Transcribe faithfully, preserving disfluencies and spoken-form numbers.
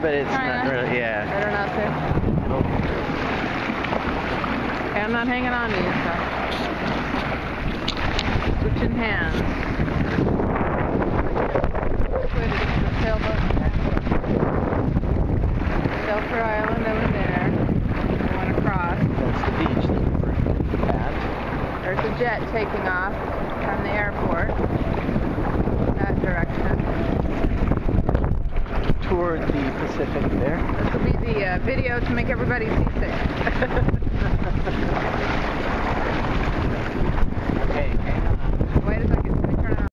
but it's Kinda. not really, yeah. Better not to. Okay, I'm not hanging on to you, so. Switching hands. Switch the sailboat. Shelter Island over there. Going across. That's the beach that we're at. There's a jet taking off from the airport. That direction. Toward the Pacific there. This will be the uh, video to make everybody seasick.